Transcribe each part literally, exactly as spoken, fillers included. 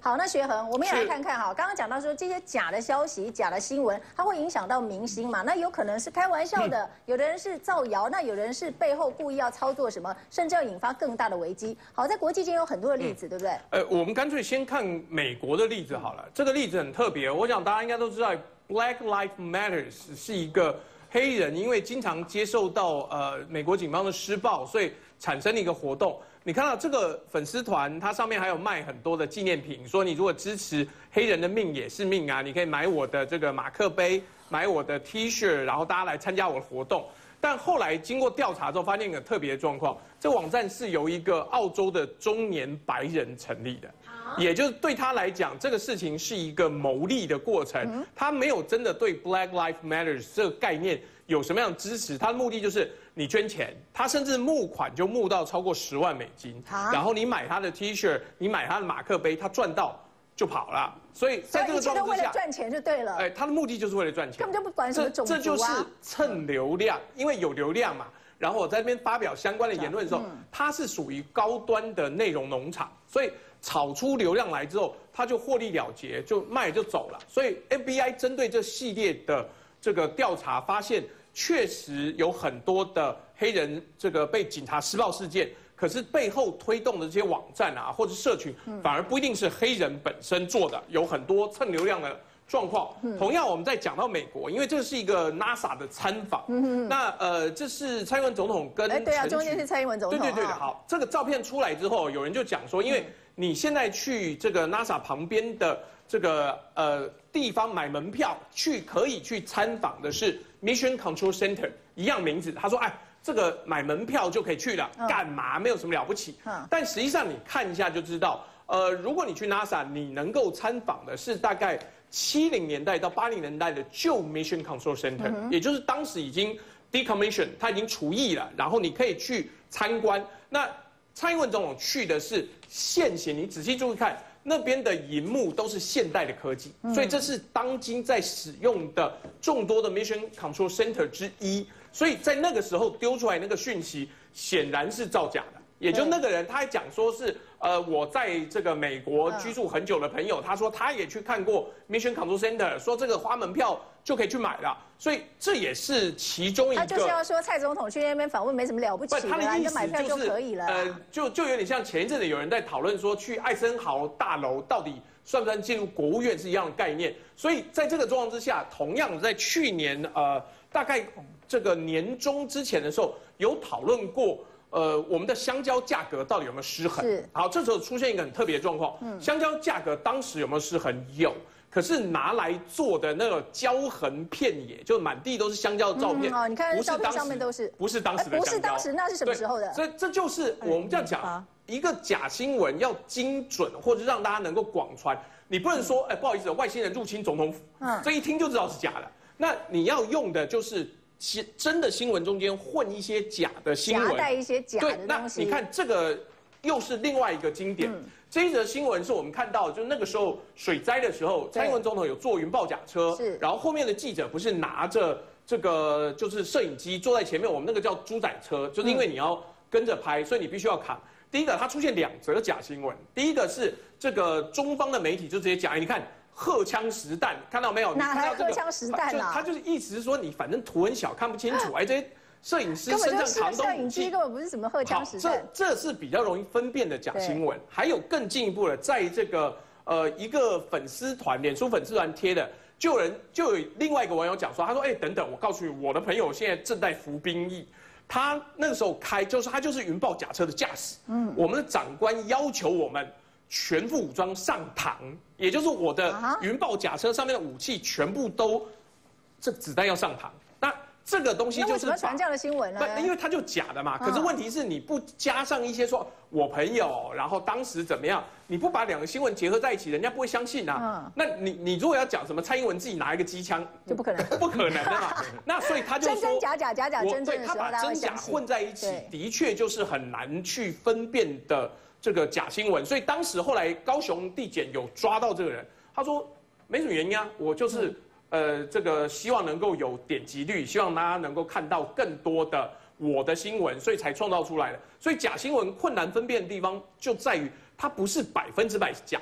好，那学恒，我们也来看看哈，刚刚讲到说这些假的消息、假的新闻，它会影响到明星嘛？那有可能是开玩笑的，嗯、有的人是造谣，那有的人是背后故意要操作什么，甚至要引发更大的危机。好，在国际间有很多的例子，嗯、对不对？ 呃，我们干脆先看美国的例子好了。这个例子很特别，我想大家应该都知道 ，Black Lives Matter 是一个黑人因为经常接受到呃美国警方的施暴，所以产生的一个活动。你看到这个粉丝团，它上面还有卖很多的纪念品，说你如果支持黑人的命也是命啊，你可以买我的这个马克杯，买我的 T 恤，然后大家来参加我的活动。但后来经过调查之后，发现一个特别的状况，这个网站是由一个澳洲的中年白人成立的，也就是对他来讲，这个事情是一个牟利的过程，他没有真的对 Black Lives Matter 这个概念有什么样的支持，他的目的就是你捐钱，他甚至募款就募到超过十万美金，然后你买他的 T 恤，你买他的马克杯，他赚到就跑了。所以在这个状况之下， 为了赚钱就对了。 哎，他的目的就是为了赚钱， 根本就不管什么种族啊。 这就是蹭流量，因为有流量嘛。然后我在这边发表相关的言论的时候，嗯、它是属于高端的内容农场，所以炒出流量来之后，他就获利了结，就卖就走了。所以 F B I 针对这系列的这个调查，发现确实有很多的黑人这个被警察施暴事件。可是背后推动的这些网站啊，或者社群，反而不一定是黑人本身做的，有很多蹭流量的状况。同样，我们在讲到美国，因为这是一个 NASA 的参访，那呃，这是蔡英文总统跟哎对啊，中间是蔡英文总统。 对对对的，好，这个照片出来之后，有人就讲说，因为你现在去这个 NASA 旁边的这个呃地方买门票去，可以去参访的是 Mission Control Center， 一样名字。他说，哎。这个买门票就可以去了，干嘛？没有什么了不起。但实际上你看一下就知道，呃，如果你去 NASA， 你能够参访的是大概七零年代到八零年代的旧 Mission Control Center， 也就是当时已经 decommission， 它已经除役了，然后你可以去参观。那蔡英文总统去的是现行，你仔细注意看，那边的荧幕都是现代的科技，所以这是当今在使用的众多的 Mission Control Center 之一。所以在那个时候丢出来那个讯息，显然是造假的。也就那个人，他还讲说是，呃，我在这个美国居住很久的朋友，他说他也去看过 Mission Control Center， 说这个花门票就可以去买了。所以这也是其中一个。他就是要说蔡总统去那边访问没什么了不起的， 他的意思买票就可以了。 呃，就就有点像前一阵子有人在讨论说，去艾森豪大楼到底算不算进入国务院是一样的概念。所以在这个状况之下，同样在去年呃大概。这个年中之前的时候，有讨论过，呃，我们的香蕉价格到底有没有失衡？是。好，这时候出现一个很特别的状况，嗯，香蕉价格当时有没有失衡？有，可是拿来做的那个焦痕片野，就满地都是香蕉的照片， 嗯、哦，你看照片上面都是， 不是当时的香蕉， 不是当时，那是什么时候的？ 所以这就是我们这样讲，嗯、一个假新闻要精准，或者让大家能够广传，你不能说，哎、嗯，不好意思，外星人入侵总统府，嗯，这一听就知道是假的。那你要用的就是。真的新闻中间混一些假的新闻， 夹带一些假的东西。 对，那你看这个又是另外一个经典。嗯、这一则新闻是我们看到，就是那个时候水灾的时候，蔡英文总统有坐云豹甲车，是，然后后面的记者不是拿着这个就是摄影机坐在前面，我们那个叫猪仔车，就是因为你要跟着拍，所以你必须要扛。第一个，它出现两则假新闻，第一个是这个中方的媒体就直接讲，哎，你看。荷枪实弹，看到没有？ 哪来荷枪实弹啊？ 他就是意思是说你反正图很小，看不清楚。哎，这些摄影师身上藏摄影机根本不是什么荷枪实弹。 这这是比较容易分辨的假新闻。还有更进一步的，在这个呃一个粉丝团，脸书粉丝团贴的，就有人就有另外一个网友讲说，他说，哎，等等，我告诉你，我的朋友现在正在服兵役。他那个时候开，就是他就是云豹甲车的驾驶。嗯，我们的长官要求我们。全副武装上膛，也就是我的云豹甲车上面的武器全部都，这子弹要上膛。那这个东西就是为什么传这样的新闻呢？ 不，因为它就假的嘛。可是问题是你不加上一些说我朋友，然后当时怎么样，你不把两个新闻结合在一起，人家不会相信啊。嗯、那你你如果要讲什么蔡英文自己拿一个机枪， 就不可能， 不可能的嘛。那所以他就说真真假假假假真真的时候， 他把真假混在一起，的确就是很难去分辨的。这个假新闻，所以当时后来高雄地检有抓到这个人，他说没什么原因啊，我就是、嗯、呃这个希望能够有点击率，希望大家能够看到更多的我的新闻，所以才创造出来的。所以假新闻困难分辨的地方就在于它不是百分之百假的，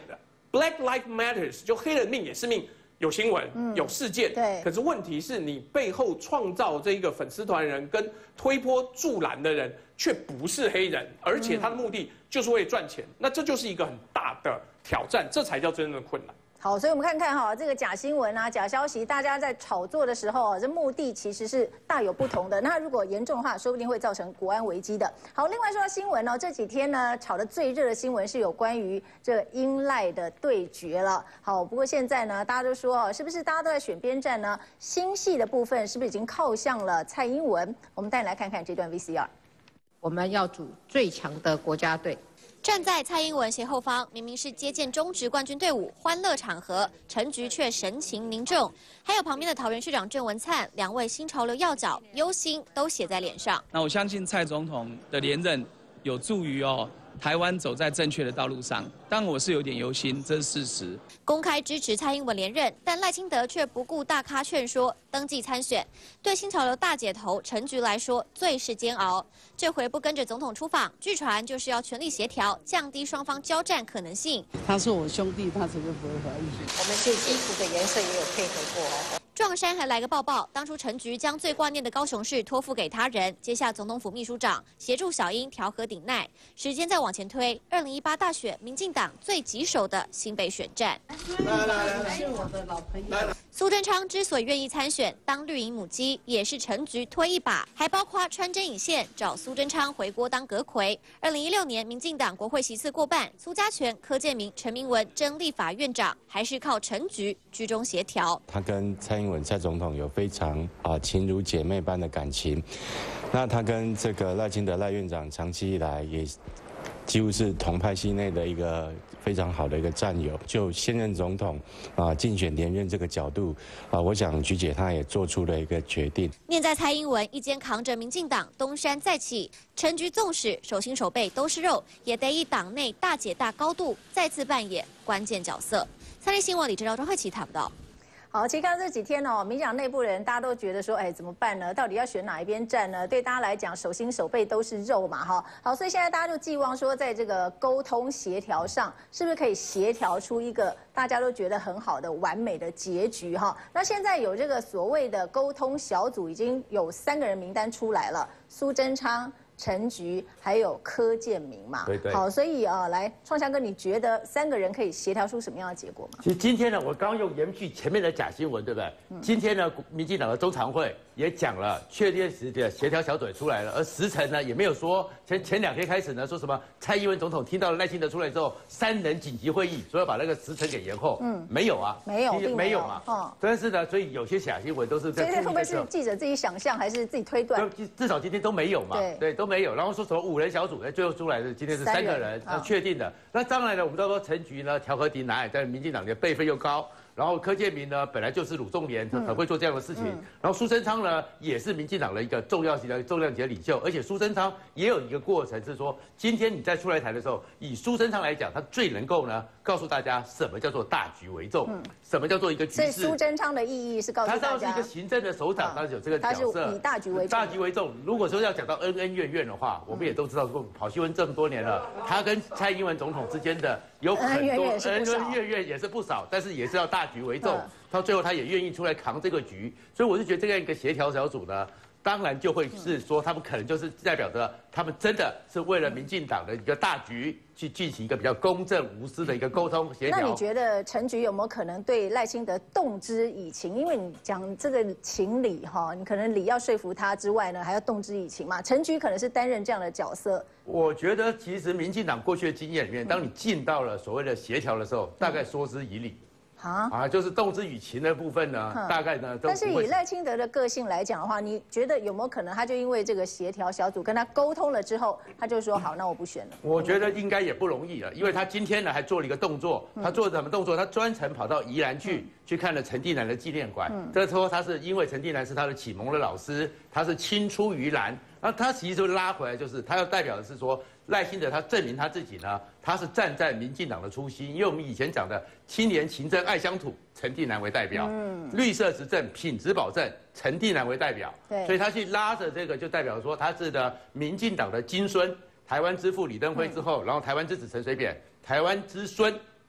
Black Lives Matters， 就黑人命也是命。有新闻，嗯、有事件， 对。 可是问题是你背后创造这一个粉丝团人跟推波助澜的人，却不是黑人，而且他的目的就是为赚钱，嗯、那这就是一个很大的挑战，这才叫真正的困难。 好，所以我们看看哈，这个假新闻啊、假消息，大家在炒作的时候，这目的其实是大有不同的。那如果严重的话，说不定会造成国安危机的。好，另外说到新闻呢，这几天呢炒的最热的新闻是有关于这英赖的对决了。好，不过现在呢，大家都说哦，是不是大家都在选边站呢？新系的部分是不是已经靠向了蔡英文？我们带你来看看这段 V C R。 我们要组最强的国家队。 站在蔡英文斜后方，明明是接见中职冠军队伍欢乐场合，陈菊却神情凝重。还有旁边的桃园市长郑文灿，两位新潮流要角，忧心都写在脸上。 那我相信蔡总统的连任有助于哦台湾走在正确的道路上，但我是有点忧心，这是事实。 公开支持蔡英文连任，但赖清德却不顾大咖劝说登记参选。对新潮流大姐头陈菊来说，最是煎熬。这回不跟着总统出访，据传就是要全力协调，降低双方交战可能性。 他是我兄弟，他绝对不会怀疑。 我们对衣服的颜色也有配合过哦。 撞衫还来个抱抱，当初陈菊将最挂念的高雄市托付给他人，接下总统府秘书长，协助小英调和顶鼐。时间再往前推，二零一八大选，民进党最棘手的新北选战。 来来来，是我的老朋友。 苏贞昌之所以愿意参选当绿营母鸡，也是陈菊推一把，还包括穿针引线找苏贞昌回国当阁揆。二零一六年，民进党国会席次过半，苏家全、柯建铭、陈明文争立法院长，还是靠陈菊居中协调。 他跟蔡英文蔡总统有非常啊情如姐妹般的感情，那他跟这个赖清德赖院长长期以来也几乎是同派系内的一个非常好的一个战友。就现任总统啊竞选连任这个角度啊，我想菊姐她也做出了一个决定。 念在蔡英文一肩扛着民进党东山再起，陈菊纵使手心手背都是肉，也得以党内大姐大高度再次扮演关键角色。三立新闻李哲昭、庄慧琪谈不到。 好，其实刚刚这几天哦，民进党内部人大家都觉得说，哎，怎么办呢？到底要选哪一边站呢？对大家来讲，手心手背都是肉嘛，哈。好，所以现在大家就寄望说，在这个沟通协调上，是不是可以协调出一个大家都觉得很好的完美的结局哈？那现在有这个所谓的沟通小组，已经有三个人名单出来了，苏贞昌、陈菊还有柯建铭嘛， 对对。 好，所以啊、呃，来创祥哥，你觉得三个人可以协调出什么样的结果吗？ 其实今天呢，我刚刚用延续前面的假新闻，对不对？嗯、今天呢，民进党的中常会也讲了，确定时的协调小组出来了，而时辰呢也没有说前前两天开始呢说什么蔡英文总统听到了赖清德出来之后，三人紧急会议，说要把那个时辰给延后。嗯，没有啊， 没有，并没有嘛。哦，但是呢，所以有些假新闻都是在。 所以会不会是记者自己想象，还是自己推断？ 至少今天都没有嘛。对对，都没有。然后说什么五人小组，哎，最后出来的今天是三个人，那确定的。那当然了，我们都说陈菊呢调和敌难，在民进党的辈分又高。然后柯建铭呢，本来就是鲁仲连，很会做这样的事情。嗯嗯、然后苏贞昌呢，也是民进党的一个重要级的重量级的领袖，而且苏贞昌也有一个过程是说，今天你在出来台的时候，以苏贞昌来讲，他最能够呢告诉大家什么叫做大局为重，嗯、什么叫做一个局势。 所以苏贞昌的意义是告诉大家， 他当然是一个行政的首长，当然有这个角色。 他是以大局为重。 大局为重。如果说要讲到恩恩怨怨的话，我们也都知道，跑新闻这么多年了，他跟蔡英文总统之间的有很多恩恩怨怨也是不少，但是也是要大局为重。嗯到最后，他也愿意出来扛这个局，所以我是觉得这样一个协调小组呢，当然就会是说，他们可能就是代表着他们真的是为了民进党的一个大局去进行一个比较公正无私的一个沟通协调。 那你觉得陈菊有没有可能对赖清德动之以情？因为你讲这个情理哈，你可能理要说服他之外呢，还要动之以情嘛。陈菊可能是担任这样的角色。 我觉得其实民进党过去的经验里面，当你进到了所谓的协调的时候，大概说之以理。啊啊，就是动之以情的部分呢，大概呢都。 但是以赖清德的个性来讲的话，你觉得有没有可能，他就因为这个协调小组跟他沟通了之后，他就说好，那我不选了。 我觉得应该也不容易了，因为他今天呢还做了一个动作，他做什么动作？他专程跑到宜兰去，去看了陈定南的纪念馆。这时候他是因为陈定南是他的启蒙的老师，他是青出于蓝，然后他其实就拉回来，就是他要代表的是说。赖清德他证明他自己呢，他是站在民进党的初心，因为我们以前讲的青年勤政爱乡土，陈定南为代表，嗯，绿色执政品质保证，陈定南为代表，对，所以他去拉着这个，就代表说他是的民进党的金孙，台湾之父李登辉之后，嗯、然后台湾之子陈水扁，台湾之孙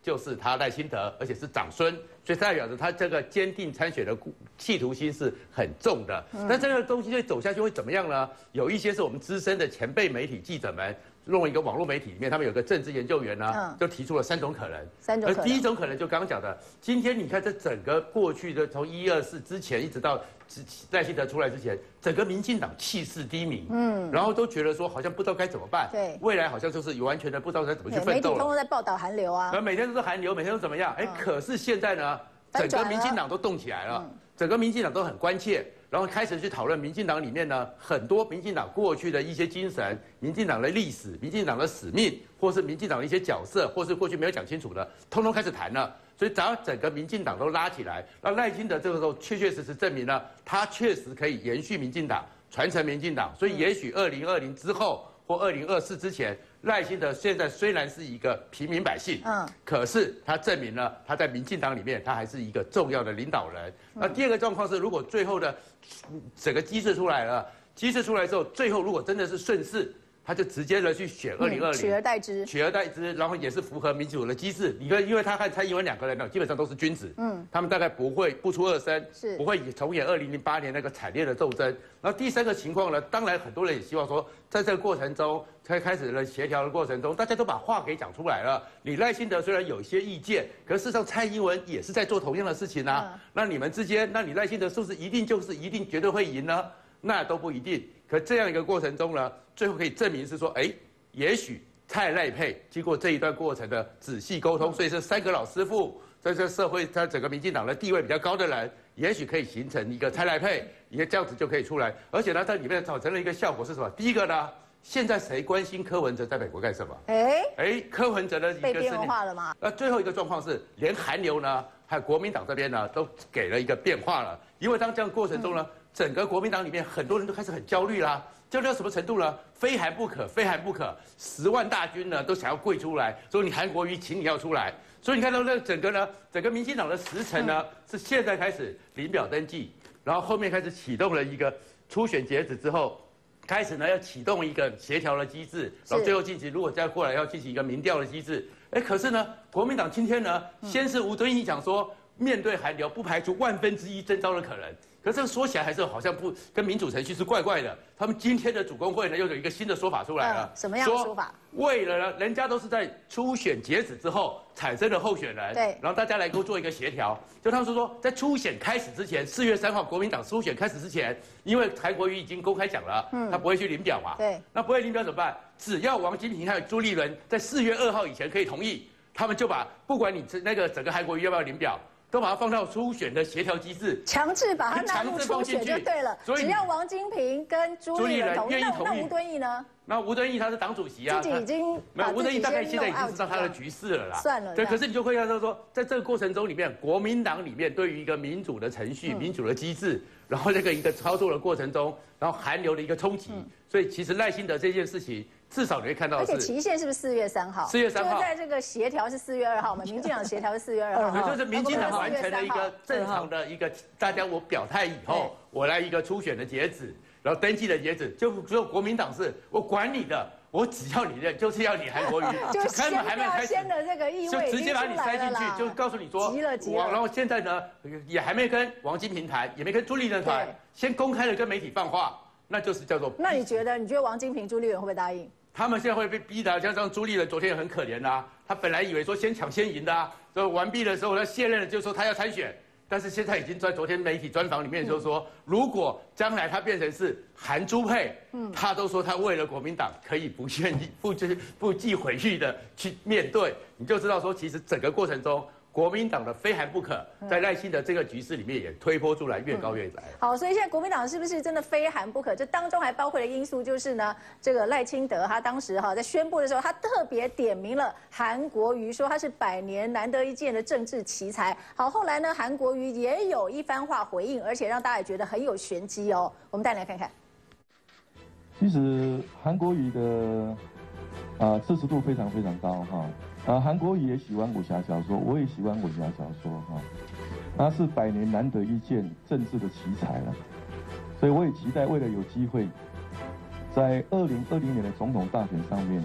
就是他赖清德，而且是长孙，所以代表着他这个坚定参选的企图心是很重的。那这个东西就走下去会怎么样呢？有一些是我们资深的前辈媒体记者们。弄一个网络媒体里面，他们有个政治研究员呢，嗯、就提出了三种可能。 三种可能。 而第一种可能就刚刚讲的，今天你看这整个过去的从一二四之前一直到赖清德出来之前，整个民进党气势低迷，嗯，然后都觉得说好像不知道该怎么办， 对， 未来好像就是完全的不知道该怎么去奋斗了。 媒体通通在报道韩流啊， 而每天都是韩流，每天都怎么样？哎、嗯，可是现在呢，整个民进党都动起来了，嗯、整个民进党都很关切。然后开始去讨论民进党里面呢，很多民进党过去的一些精神、民进党的历史、民进党的使命，或是民进党的一些角色，或是过去没有讲清楚的，通通开始谈了。所以只要整个民进党都拉起来，那赖清德这个时候确确实实证明了，他确实可以延续民进党、传承民进党。所以也许二零二零之后或二零二四之前，赖清德现在虽然是一个平民百姓，嗯，可是他证明了他在民进党里面，他还是一个重要的领导人。那第二个状况是，如果最后的整个机制出来了，机制出来之后，最后如果真的是顺势，他就直接的去选二零二零， 取而代之， 取而代之，然后也是符合民主的机制。你看，因为他和蔡英文两个人呢，基本上都是君子，嗯，他们大概不会不出二声，是不会重演二零零八年那个惨烈的斗争。然后第三个情况呢，当然很多人也希望说，在这个过程中，才开始了协调的过程中，大家都把话给讲出来了。你赖清德虽然有一些意见，可是事实上蔡英文也是在做同样的事情啊。嗯、那你们之间，那你赖清德是不是一定就是一定绝对会赢呢？那都不一定。可这样一个过程中呢，最后可以证明是说，哎，也许蔡赖配经过这一段过程的仔细沟通，所以这三个老师傅在这社会，在整个民进党的地位比较高的人，也许可以形成一个蔡赖配，也这样子就可以出来。而且呢，在里面造成了一个效果是什么？第一个呢，现在谁关心柯文哲在美国干什么？哎哎，柯文哲的一个被边缘化了吗？ 那最后一个状况是，连韩流呢，还有国民党这边呢，都给了一个变化了。因为当这样过程中呢，嗯、整个国民党里面很多人都开始很焦虑啦。焦虑到什么程度呢？非韩不可，非韩不可，十万大军呢都想要跪出来，说你韩国瑜，请你要出来。所以你看到那整个呢，整个民进党的时程呢，嗯、是现在开始领表登记，然后后面开始启动了一个初选截止之后，开始呢要启动一个协调的机制，然后最后进行，如果再过来要进行一个民调的机制。哎，可是呢，国民党今天呢，先是吴敦义讲说，面对韩流不排除万分之一征召的可能。可是这个说起来还是好像不跟民主程序是怪怪的。他们今天的主公会呢又有一个新的说法出来了， 嗯、什么样的说法？ 为了呢，人家都是在初选截止之后产生的候选人，对，然后大家来给我做一个协调。就他们说说，在初选开始之前，四月三号国民党初选开始之前，因为韩国瑜已经公开讲了，嗯，他不会去领表嘛，对，那不会领表怎么办？只要王金平还有朱立伦在四月二号以前可以同意，他们就把不管你那个整个韩国瑜要不要领表。都把它放到初选的协调机制， 强制把它纳入初选就对了。所以只要王金平跟朱立伦同意，那那吴敦义呢？ 那吴敦义他是党主席啊， 自己已经没有吴敦义大概现在已经知道他的局势了啦。 算了， 对，可是你就会看到说，在这个过程中里面，国民党里面对于一个民主的程序、民主的机制，然后这个一个操作的过程中，然后韩流的一个冲击，所以其实赖清德这件事情。至少你会看到， 而且期限是不是四月三号？ 四月三号， 就在这个协调是四月二号嘛？民进党协调是四月二号， 就是民进党完成了一个正常的一个，大家我表态以后，我来一个初选的截止，然后登记的截止，就只有国民党是我管你的，我只要你认，就是要你韩国瑜， 就先还没开始，先的这个意味就直接把你塞进去，就告诉你说， 急了急了。 然后现在呢，也还没跟王金平谈，也没跟朱立伦谈，先公开的跟媒体放话，那就是叫做。 那你觉得？你觉得王金平、朱立伦会不会答应？ 他们现在会被逼的，像像朱立伦昨天也很可怜啊，他本来以为说先抢先赢的啊，所以完毕的时候他卸任了，就说他要参选，但是现在已经在昨天媒体专访里面就说，嗯、如果将来他变成是韩朱配，嗯，他都说他为了国民党可以不愿意不就是不计毁誉的去面对，你就知道说其实整个过程中。国民党的非韩不可，在赖清德这个局势里面也推波出来，越高越来。 好，所以现在国民党是不是真的非韩不可？这当中还包括的因素就是呢，这个赖清德他当时哈在宣布的时候，他特别点名了韩国瑜，说他是百年难得一见的政治奇才。好，后来呢，韩国瑜也有一番话回应，而且让大家也觉得很有玄机哦。我们带来看看。 其实韩国瑜的啊支持度非常非常高哈。啊，韩国瑜也喜欢武侠小说，我也喜欢武侠小说哈。他是百年难得一见政治的奇才了，所以我也期待未来有机会，在二零二零年的总统大选上面，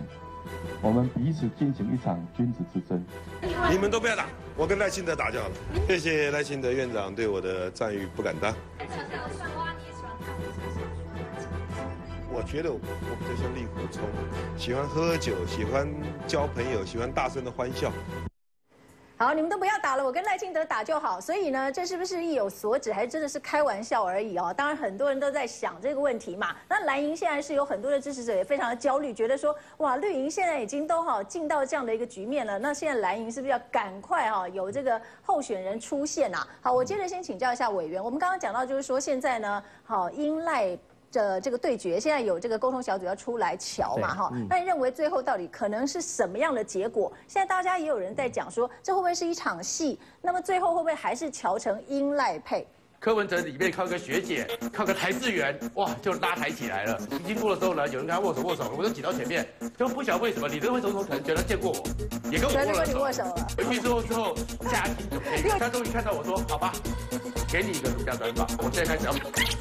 我们彼此进行一场君子之争。 你们都不要打，我跟赖清德打就好了。谢谢赖清德院长对我的赞誉，不敢当。我觉得我比较像令狐冲，喜欢喝酒，喜欢交朋友，喜欢大声的欢笑。 好，你们都不要打了，我跟赖清德打就好。所以呢，这是不是意有所指，还是真的是开玩笑而已哦？当然，很多人都在想这个问题嘛。那蓝营现在是有很多的支持者也非常的焦虑，觉得说，哇，绿营现在已经都哈进到这样的一个局面了，那现在蓝营是不是要赶快哈有这个候选人出现啊？好，我接着先请教一下委员，我们刚刚讲到就是说现在呢，好英赖的这个对决，现在有这个沟通小组要出来瞧嘛，哈、嗯。那你认为最后到底可能是什么样的结果？现在大家也有人在讲说，这会不会是一场戏？那么最后会不会还是瞧成英赖配？ 柯文哲里面靠个学姐，靠个台志源，哇，就拉抬起来了。一经过的时候呢，有人跟他握手握手，我就挤到前面，就不晓得为什么李登辉总统可能觉得见过我，也跟我握了手。了。回去之后之后，家庭就可以，他终于看到我说，好吧，给你一个独家专访，我现在开始要。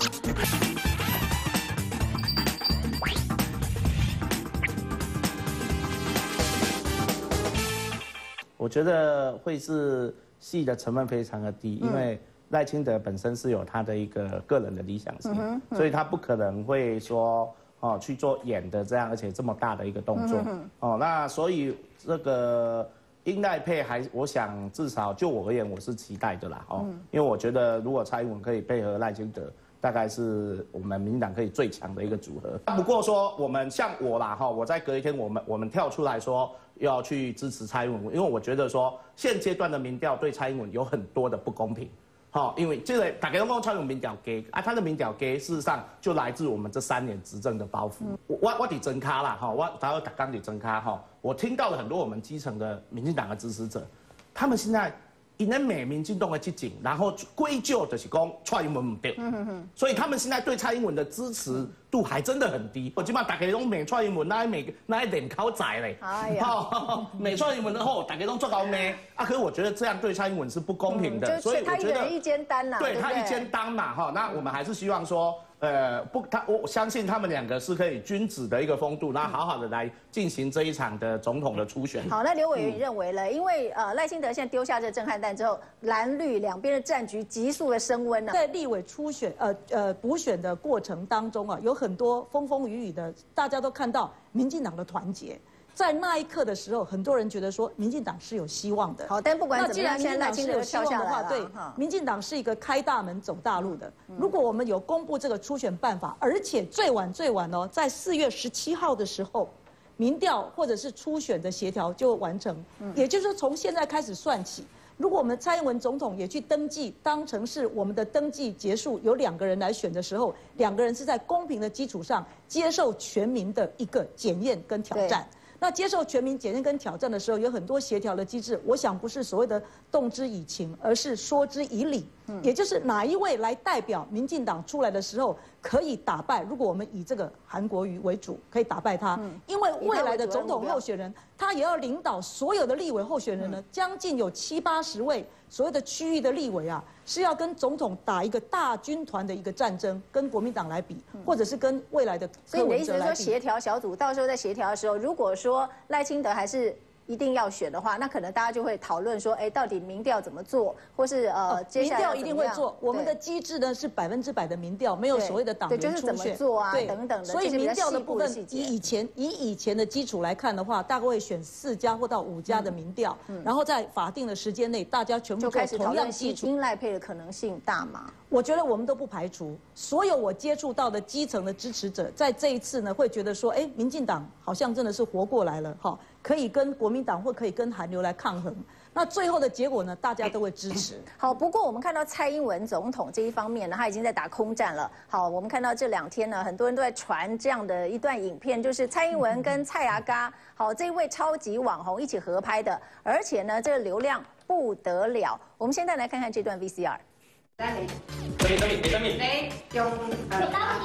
我觉得会是戏的成分非常的低，因为赖清德本身是有他的一个个人的理想性，嗯嗯、所以他不可能会说哦去做演的这样，而且这么大的一个动作，嗯、哦，那所以这个英赖配还，我想至少就我而言，我是期待的啦，哦，嗯、因为我觉得如果蔡英文可以配合赖清德。大概是我们民进党可以最强的一个组合。不过说我们像我啦哈，我在隔一天我们我们跳出来说要去支持蔡英文，因为我觉得说现阶段的民调对蔡英文有很多的不公平。好，因为这个大家都讲蔡英文民调低啊，他的民调低事实上就来自我们这三年执政的包袱。嗯、我我得增咖啦哈，我打打刚得增咖哈，我听到了很多我们基层的民进党的支持者，他们现在。因为美民进动的激进，然后归咎就是讲蔡英文不对，嗯、所以他们现在对蔡英文的支持度还真的很低。我基本上大家都美蔡英文，那美那一脸口仔嘞，哎呀，美蔡英文的后大家都做高咩啊？可是我觉得这样对蔡英文是不公平的，嗯、所以我觉得他一人一肩担呐， 对他一肩担嘛哈。那我们还是希望说。呃，不，他我相信他们两个是可以君子的一个风度，那好好的来进行这一场的总统的初选。 好，那刘委员认为呢？因为呃赖清德现在丢下这震撼弹之后，蓝绿两边的战局急速的升温呢。 在立委初选呃呃补选的过程当中啊，有很多风风雨雨的，大家都看到民进党的团结。在那一刻的时候，很多人觉得说，民进党是有希望的。 好，但不管怎么样，现在赖清德希望的话，对，民进党是一个开大门走大路的。如果我们有公布这个初选办法，而且最晚最晚哦，在四月十七号的时候，民调或者是初选的协调就完成。也就是说，从现在开始算起。如果我们蔡英文总统也去登记，当成是我们的登记结束，有两个人来选的时候，两个人是在公平的基础上接受全民的一个检验跟挑战。那接受全民检验跟挑战的时候，有很多协调的机制。我想不是所谓的动之以情，而是说之以理。嗯，也就是哪一位来代表民进党出来的时候，可以打败。如果我们以这个韩国瑜为主，可以打败他。嗯，因为未来的总统候选人，他也要领导所有的立委候选人呢，将近有七八十位所谓的区域的立委啊，是要跟总统打一个大军团的一个战争，跟国民党来比，或者是跟未来的柯文哲来比。所以你的意思是说，协调小组到时候在协调的时候，如果说赖清德还是一定要选的话，那可能大家就会讨论说，哎，到底民调怎么做，或是呃，接民调一定会做。我们的机制呢是百分之百的民调，没有所谓的党员初选， 对，就是怎么做啊，等等的。 所以民调的部分，以以前以以前的基础来看的话，大概会选四家或到五家的民调，然后在法定的时间内，大家全部做同样基础。 英赖配的可能性大吗？ 我觉得我们都不排除，所有我接触到的基层的支持者，在这一次呢，会觉得说，哎，民进党好像真的是活过来了，哈，可以跟国民党或可以跟韩流来抗衡。那最后的结果呢，大家都会支持。 好，不过我们看到蔡英文总统这一方面呢，他已经在打空战了。好，我们看到这两天呢，很多人都在传这样的一段影片，就是蔡英文跟蔡阿嘎，好，这位超级网红一起合拍的，而且呢，这个流量不得了。我们现在来看看这段 V C R。 咱的，什么什么什么？咧用呃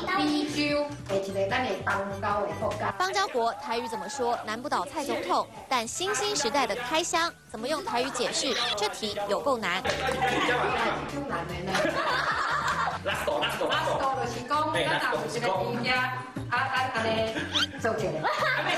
B Q 的一个咱的东高的国家。 邦交国台语怎么说？难不倒蔡总统，但新兴时代的开箱怎么用台语解释？这题有够难。 拉手拉手拉手就是讲，咱若有一个店家，啊啊安尼做起来。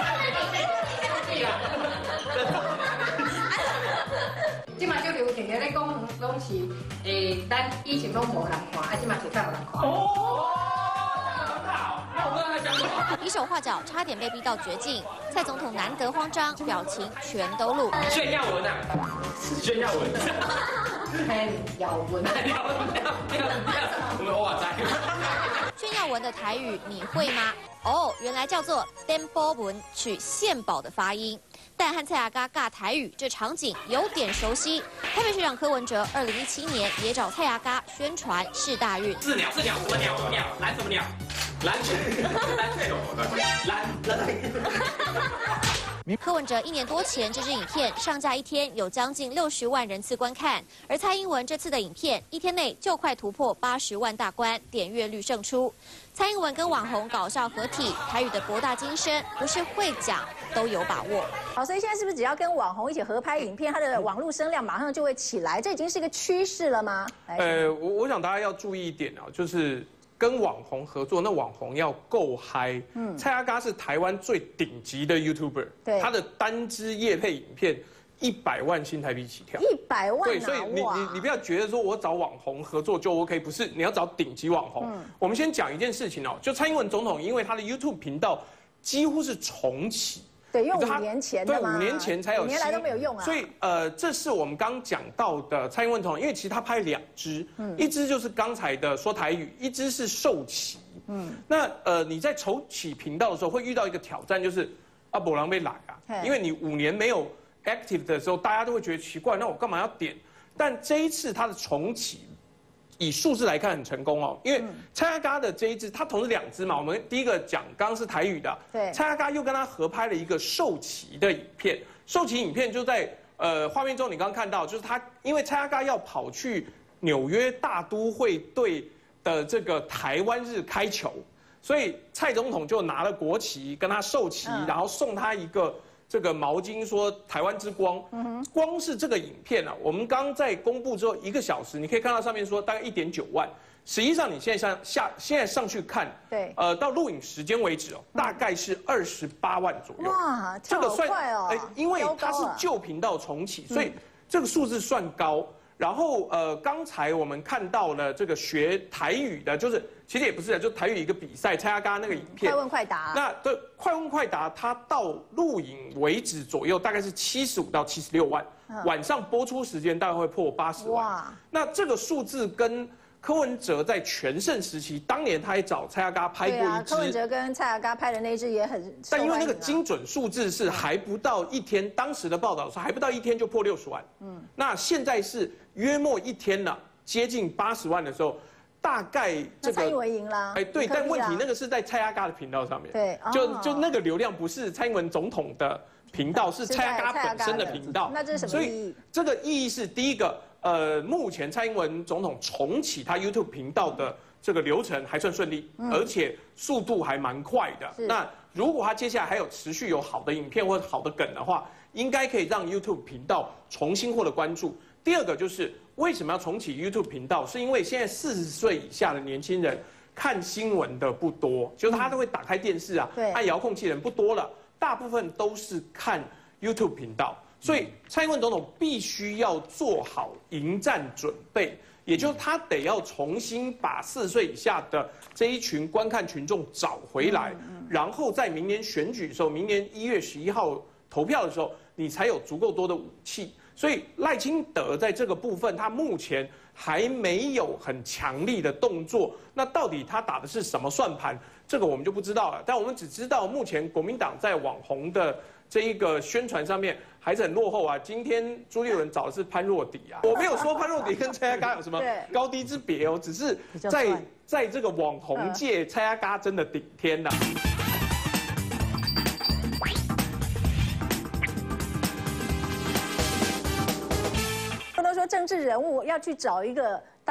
即马就流行个咧讲，拢是诶，咱以前拢无人看，啊，即马就较有人看。哦，很好，那我刚才讲什么？ 比手画脚，差点被逼到绝境。蔡总统难得慌张，表情全都录。 炫耀文啊，炫耀文。炫耀文，炫耀文，我们哇塞。 炫耀文的台语你会吗？哦，原来叫做电波文，取献宝的发音。但和蔡阿嘎尬台语这场景有点熟悉。台北市长柯文哲二零一七年也找蔡阿嘎宣传世大运。 是鸟是鸟什么鸟什么鸟蓝什么鸟蓝蓝翠龙蓝蓝。 柯文哲一年多前这支影片上架一天有将近六十万人次观看，而蔡英文这次的影片一天内就快突破八十万大关，点阅率胜出。蔡英文跟网红搞笑合体，台语的博大精深，不是会讲都有把握。 好，所以现在是不是只要跟网红一起合拍影片，它的网络声量马上就会起来？这已经是一个趋势了吗？ 呃，我我想大家要注意一点啊，就是跟网红合作，那网红要够嗨。嗯，蔡阿嘎是台湾最顶级的 YouTuber， 对，他的单支业配影片一百万新台币起跳。 一百万、啊， 对，所以你你你不要觉得说我找网红合作就 OK， 不是，你要找顶级网红。嗯，我们先讲一件事情哦，就蔡英文总统因为他的 YouTube 频道几乎是重启。 对，用五年前的对，五年前才有， 五年来都没有用啊。 所以呃，这是我们刚讲到的蔡英文总统，因为其实他拍两支，嗯，一支就是刚才的说台语，一支是受旗。嗯，那呃你在重启频道的时候会遇到一个挑战，就是啊，某人被来啊，因为你五年没有 active 的时候，大家都会觉得奇怪，那我干嘛要点？但这一次他的重启。以数字来看很成功哦，因为蔡阿嘎的这一支，他同时两支嘛。我们第一个讲刚刚是台语的，对，蔡阿嘎又跟他合拍了一个受旗的影片。受旗影片就在呃画面中，你刚刚看到，就是他因为蔡阿嘎要跑去纽约大都会队的这个台湾日开球，所以蔡总统就拿了国旗跟他受旗，嗯、然后送他一个。这个毛巾说台湾之光，嗯、光是这个影片啊，我们刚在公布之后一个小时，你可以看到上面说大概一点九万，实际上你现在上下现在上去看，对，呃，到录影时间为止哦，大概是二十八万左右。哇， 这个算快哦， 哎，因为它是旧频道重启，所以这个数字算高。然后呃，刚才我们看到了这个学台语的，就是其实也不是，就台语一个比赛，蔡阿嘎那个影片， 快问快答。 那对快问快答，它到录影为止左右大概是七十五到七十六万，嗯、晚上播出时间大概会破八十万。哇，那这个数字跟柯文哲在全盛时期，当年他也找蔡阿嘎拍过一支。对啊， 柯文哲跟蔡阿嘎拍的那一支也很。 但因为那个精准数字是还不到一天，当时的报道说还不到一天就破六十万。嗯，那现在是。约莫一天了，接近八十万的时候，大概这个蔡英文赢啦。 哎，对，但问题那个是在蔡阿嘎的频道上面，对，就就那个流量不是蔡英文总统的频道，是蔡阿嘎本身的频道。 那这是什么意义？ 这个意义是第一个，呃，目前蔡英文总统重启他 YouTube 频道的这个流程还算顺利，嗯、而且速度还蛮快的。那如果他接下来还有持续有好的影片或者好的梗的话，应该可以让 YouTube 频道重新获得关注。第二个就是为什么要重启 YouTube 频道，是因为现在四十岁以下的年轻人看新闻的不多，就是他都会打开电视啊，按遥控器的人不多了，大部分都是看 YouTube 频道，所以蔡英文总统必须要做好迎战准备，也就是他得要重新把四十岁以下的这一群观看群众找回来，然后在明年选举的时候，明年一月十一号投票的时候，你才有足够多的武器。所以赖清德在这个部分，他目前还没有很强力的动作。那到底他打的是什么算盘？这个我们就不知道了。但我们只知道，目前国民党在网红的这一个宣传上面还是很落后啊。今天朱立伦找的是潘若迪啊，我没有说潘若迪跟蔡阿嘎有什么高低之别哦，只是在在这个网红界，蔡阿嘎真的顶天了。 说政治人物要去找一个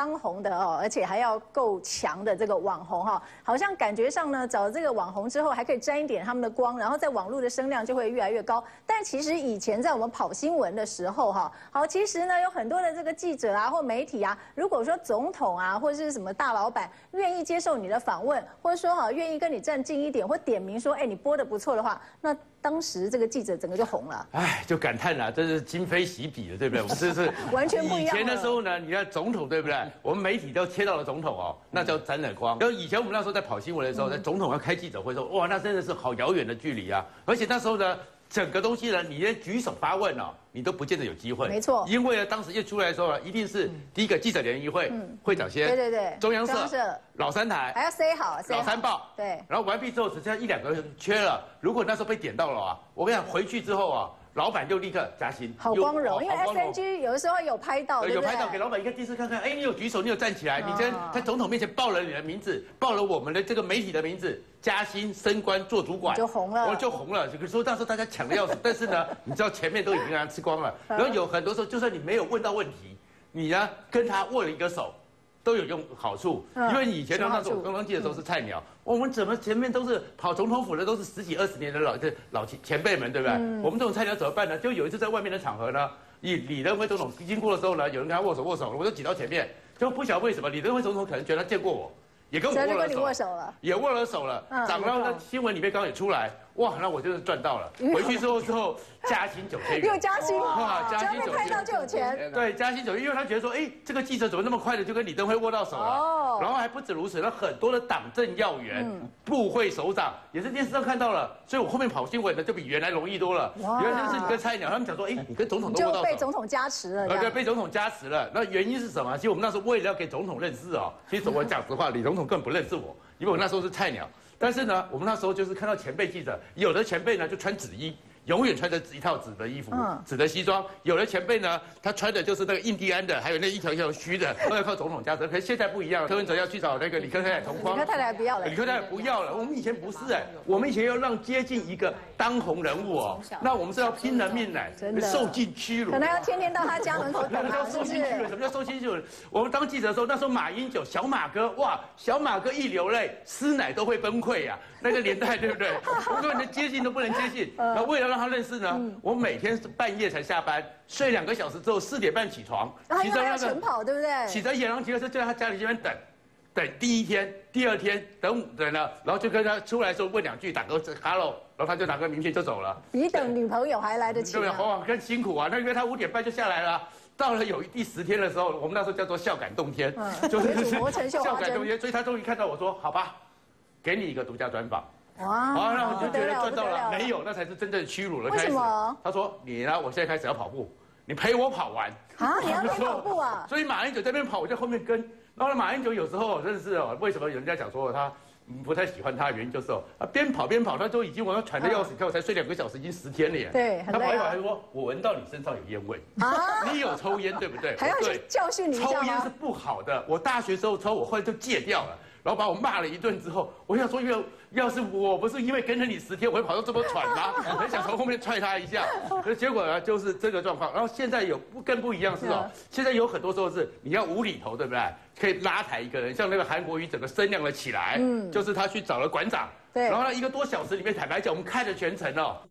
当红的哦，而且还要够强的这个网红哈，好像感觉上呢，找这个网红之后还可以沾一点他们的光，然后在网络的声量就会越来越高。但其实以前在我们跑新闻的时候哈，好，其实呢有很多的这个记者啊或媒体啊，如果说总统啊或者是什么大老板愿意接受你的访问，或者说哈愿意跟你站近一点，或点名说，哎，你播的不错的话，那当时这个记者整个就红了。 哎，就感叹了，这是今非昔比的，对不对？我们这是完全不一样。 以前的时候呢，你看总统对不对？我们媒体都贴到了总统哦，那叫沾了光。然后以前我们那时候在跑新闻的时候，在总统要开记者会的时候，哇，那真的是好遥远的距离啊！而且那时候呢，整个东西呢，你连举手发问哦，你都不见得有机会。 没错。 因为呢，当时一出来的时候呢，一定是第一个记者联谊会，会长先， 对对对， 中央社、老三台， 还要 say 好， 老三报， 对。 然后完毕之后，只剩下一两个人缺了。如果那时候被点到了啊，我跟你讲，回去之后啊。老板就立刻加薪， 好光荣，因为 S N G 有的时候有拍到， 有拍到给老板一个电视看看，哎，你有举手，你有站起来，你今天在总统面前报了你的名字，报了我们的这个媒体的名字，加薪升官做主管， 就红了， 我就红了。可是说那时候大家抢的要死，但是呢，你知道前面都已经让他吃光了，然后有很多时候，就算你没有问到问题，你呢跟他握了一个手。都有用好处，因为以前呢，那时候我刚刚记的时候是菜鸟，我们怎么前面都是跑总统府的，都是十几二十年的老这老前辈们，对不对？我们这种菜鸟怎么办呢？就有一次在外面的场合呢，以李登辉总统经过的时候呢，有人跟他握手握手，我就挤到前面，就不晓得为什么李登辉总统可能觉得他见过我，也跟我握了手，也握了手了，长到那新闻里面刚刚也出来。哇，那我就是赚到了！回去之后之后加薪九千元， 又加薪哇，加薪九千， 拍到就有钱。 对，加薪九千，因为他觉得说，哎，这个记者怎么那么快的就跟李登辉握到手了？哦，然后还不止如此，那很多的党政要员、部会首长也是电视上看到了，所以我后面跑新闻的就比原来容易多了。原来就是你跟菜鸟，他们讲说，哎，你跟总统都握到手， 就被总统加持了。 对，被总统加持了。那原因是什么？其实我们那时候为了要给总统认识哦，其实我讲实话，李总统根本不认识我，因为我那时候是菜鸟。但是呢，我们那时候就是看到前辈记者，有的前辈呢就穿紫衣，永远穿着一套紫的衣服、嗯、紫的西装；有的前辈呢，他穿的就是那个印第安的，还有那一条一条虚的，都要靠总统加持。可是现在不一样，柯文哲要去找那个李克太太同框， 李克太太不要了， 李克太太不要了。我们以前不是哎，我们以前要让接近一个当红人物哦，那我们是要拼了命来，受尽屈辱， 可能要天天到他家门口等他，是不是？ 什么叫受尽屈辱？我们当记者的时候，那时候马英九小马哥，哇，小马哥一流泪，师奶都会崩溃呀、啊。那个年代对不对？我根本连接近都不能接近。然后为了让他认识呢，我每天是半夜才下班，睡两个小时之后四点半起床， 骑着那个晨跑，对不对？ 骑着野狼骑的车就在他家里这边等，等第一天、第二天等等了，然后就跟他出来的时候问两句，打个 hello， 然后他就拿个名片就走了。 比等女朋友还来得及、啊。 对不对？哇，更辛苦啊！那因为他五点半就下来了。到了有第十天的时候，我们那时候叫做孝感动天， 嗯、 就是孝感动天，所以他终于看到我说，好吧。给你一个独家专访， 哇！ 好，那我就觉得赚到了，没有，那才是真正屈辱的开始。 为什么？ 他说你呢，我现在开始要跑步，你陪我跑完。 啊，你要陪跑步啊？ 所以马英九在那边跑，我在后面跟。然后呢，马英九有时候真的是哦，为什么人家讲说他不太喜欢他的原因就是哦，啊边跑边跑，他都已经我要喘得要死，你看我才睡两个小时，已经十天了耶。 对， 他跑一跑还说，我闻到你身上有烟味啊，你有抽烟对不对？ 还要去教训你一下吗？ 抽烟是不好的，我大学时候抽，我后来就戒掉了。然后把我骂了一顿之后，我想说，要要是我不是因为跟着你十天，我会跑到这么喘吗？很想从后面踹他一下。可结果呢，就是这个状况。然后现在有不更不一样是哦，现在有很多时候是你要无厘头，对不对？可以拉抬一个人，像那个韩国瑜整个声量了起来，嗯，就是他去找了馆长，对，然后呢一个多小时里面，坦白讲，我们看了全程哦。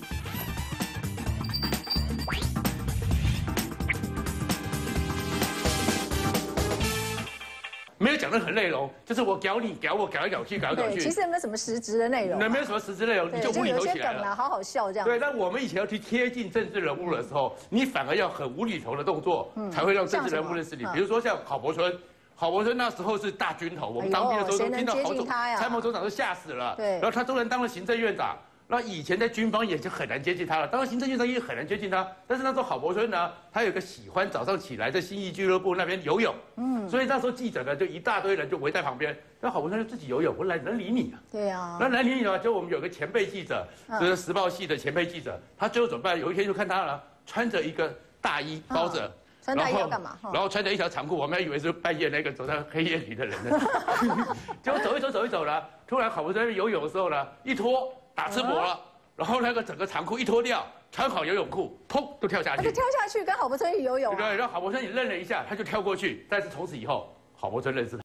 没有讲任何内容，就是我搞你，搞我，搞来搞去，搞来搞去。 其实没有什么实质的内容。 那没有什么实质内容，你就无厘头起来了。 好好笑这样。 对，但我们以前要去贴近政治人物的时候，你反而要很无厘头的动作，才会让政治人物认识你。比如说像郝柏村，郝柏村那时候是大军头，我们当兵的时候都听到郝总参谋总长都吓死了。对。然后他突然当了行政院长。那以前在军方也就很难接近他了，当然行政院长也很难接近他。但是那时候郝柏村呢，他有一个喜欢早上起来在信义俱乐部那边游泳，嗯，所以那时候记者呢就一大堆人就围在旁边，那郝柏村就自己游泳，我哪能理你啊？ 对啊， 那哪理你啊？就我们有个前辈记者，就是时报系的前辈记者，他最后怎么办？有一天就看他了，穿着一个大衣包着。 穿大衣要干嘛？ 然后穿着一条长裤，我们还以为是半夜那个走在黑夜里的人呢。结果走一走走一走了，突然郝柏村游泳的时候呢，一脱打赤膊了。 然后那个整个长裤一脱掉，穿好游泳裤，砰就跳下去。 他就跳下去跟郝柏村一起游泳、啊。 对，让郝柏村也愣了一下，他就跳过去。但是从此以后，郝柏村认识他。